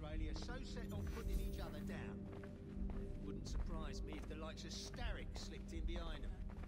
Israeli are so set on putting each other down. Wouldn't surprise me if the likes of Starrick slipped in behind them.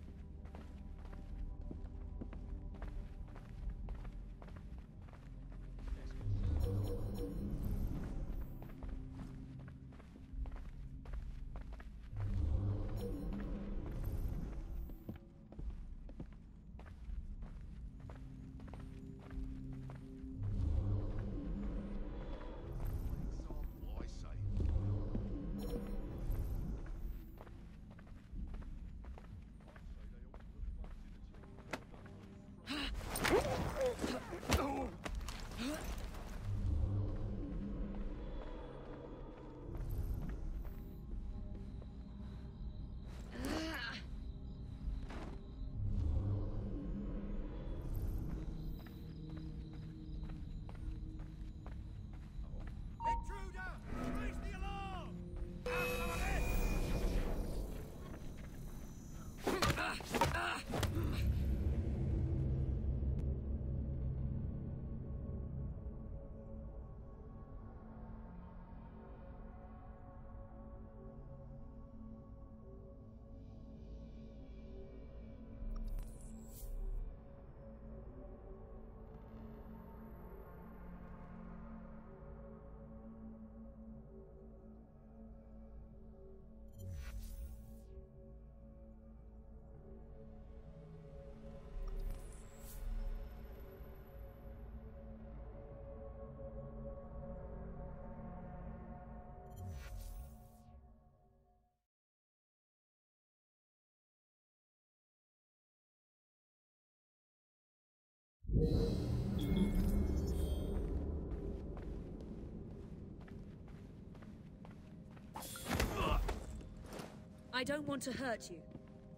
I don't want to hurt you.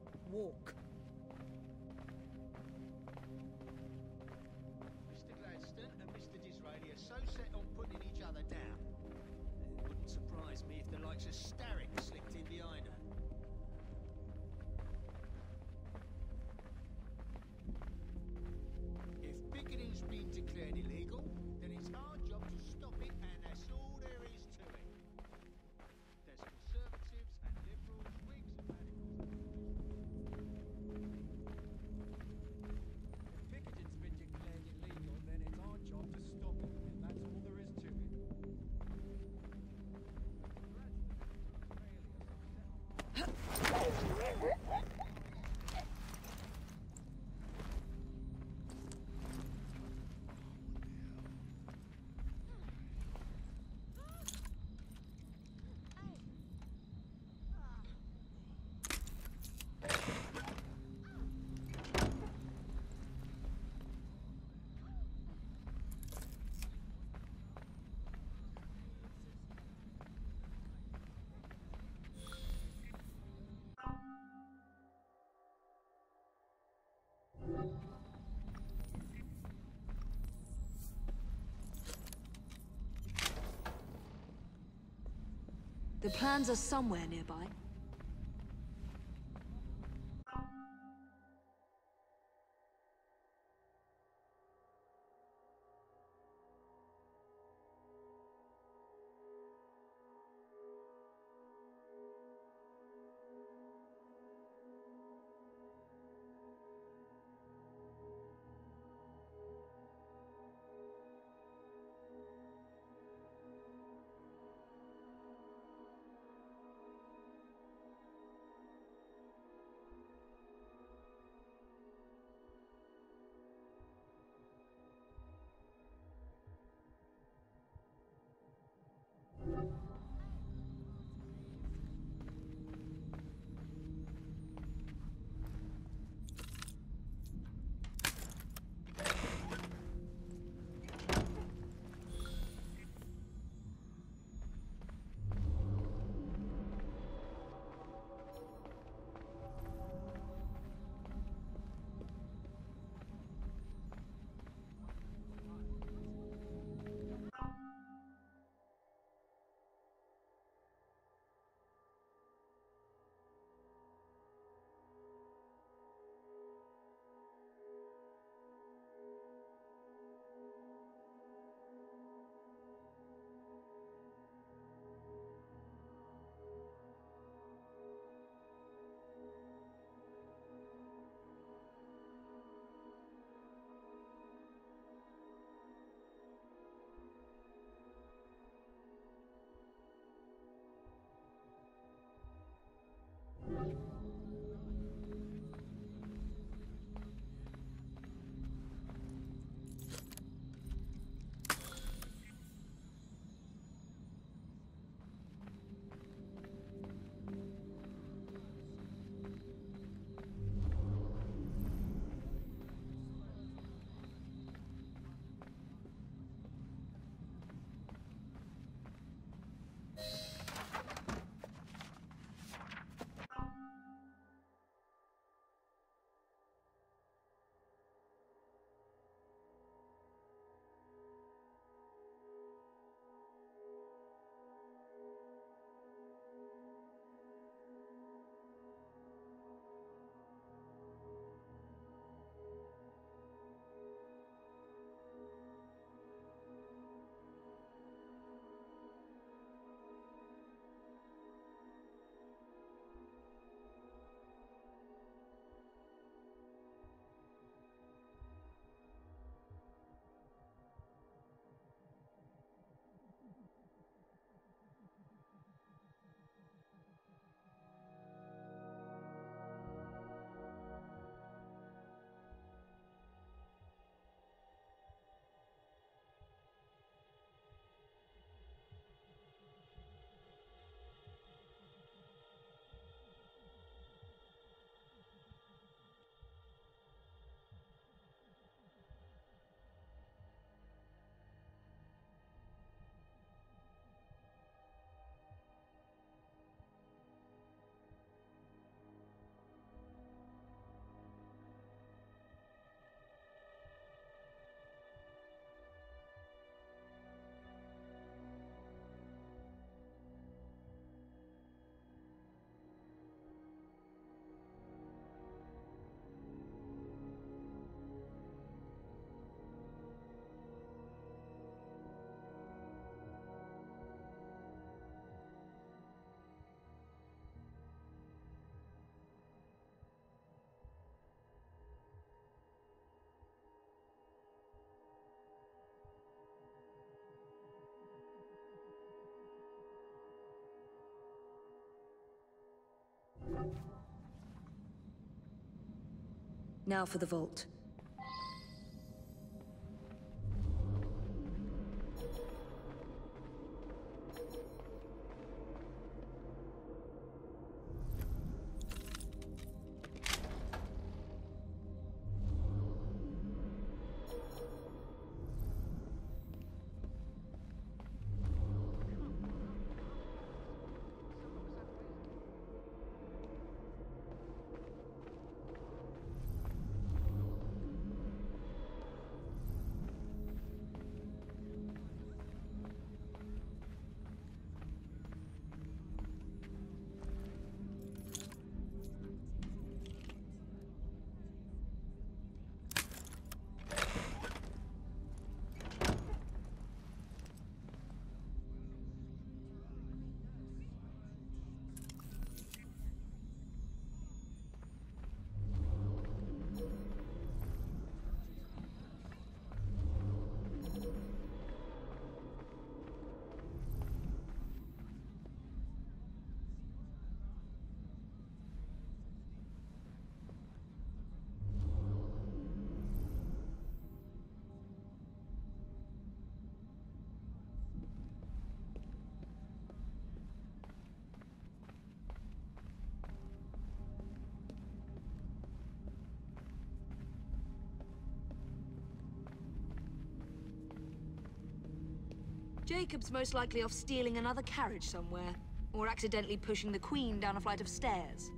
Walk. Mr. Gladstone and Mr. Disraeli are so set on putting each other down. It wouldn't surprise me if the likes of Starrick slipped in behind them. If picketting's been declared illegal, then it's our job to stop it, and that's all there is to it. There's conservatives and liberals, Whigs and radicals. If picketing's been declared illegal, then it's our job to stop it, and that's all there is to it. The plans are somewhere nearby. Now for the vault. Jacob's most likely off stealing another carriage somewhere, or accidentally pushing the Queen down a flight of stairs.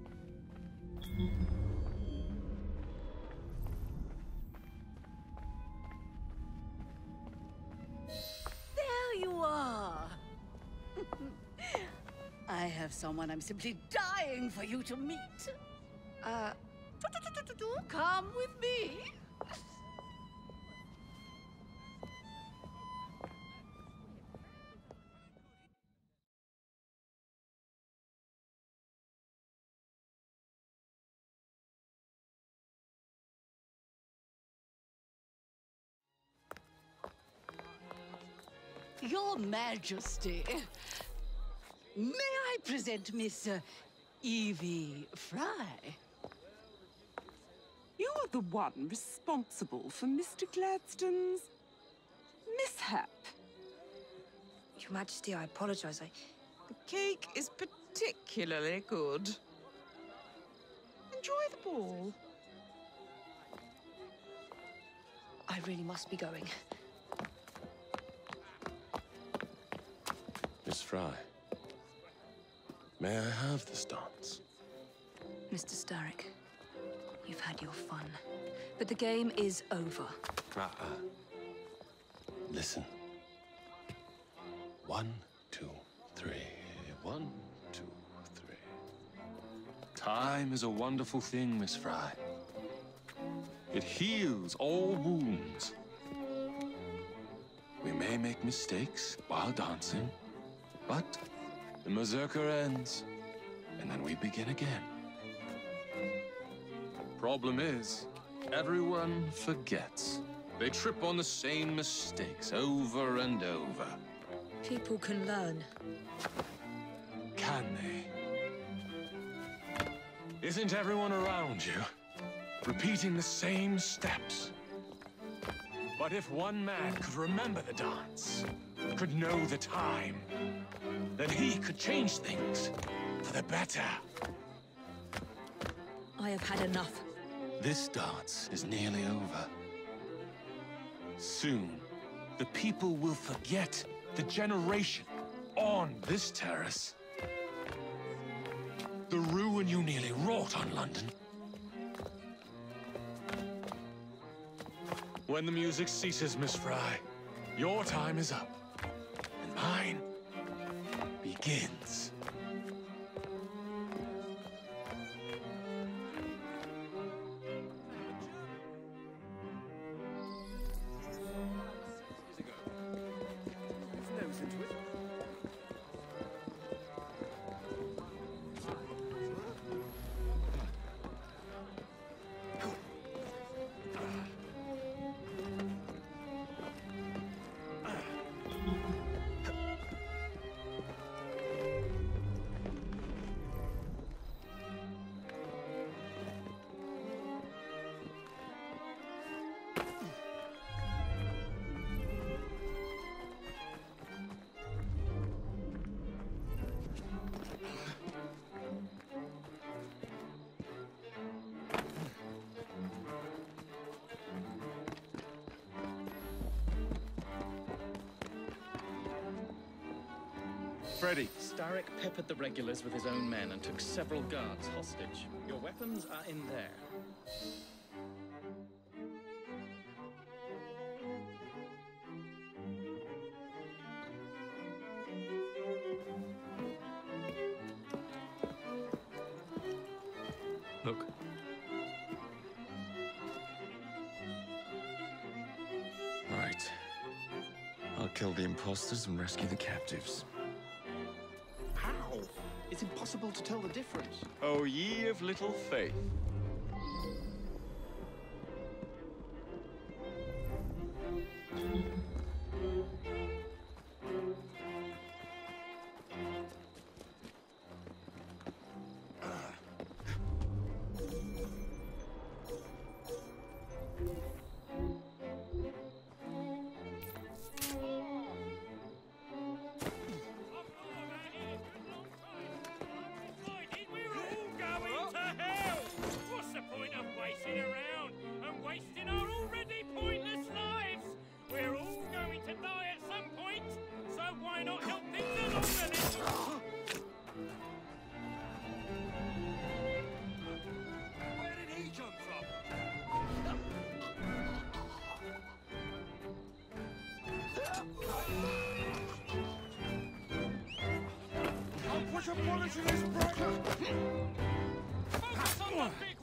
There you are! I have someone I'm simply dying for you to meet. Come with me. Your Majesty, may I present Miss Evie Fry? You're the one responsible for Mr. Gladstone's mishap. Your Majesty, I apologize. The cake is particularly good. Enjoy the ball. I really must be going. Miss Fry, may I have this dance? Mr. Starrick, you've had your fun, but the game is over. Listen. 1, 2, 3. 1, 2, 3. Time is a wonderful thing, Miss Fry. It heals all wounds. We may make mistakes while dancing, but the mazurka ends, and then we begin again. Problem is, everyone forgets. They trip on the same mistakes over and over. People can learn. Can they? Isn't everyone around you repeating the same steps? But if one man could remember the dance, could know the time, then he could change things for the better. I have had enough. This dance is nearly over. Soon, the people will forget the generation on this terrace. The ruin you nearly wrought on London. When the music ceases, Miss Fry, your time is up, and mine begins. Freddy. Starrick peppered the regulars with his own men and took several guards hostage. Your weapons are in there. Look. Right. I'll kill the imposters and rescue the captives. How? It's impossible to tell the difference. Oh, ye of little faith. Put your bullets in his brain! Focus on the big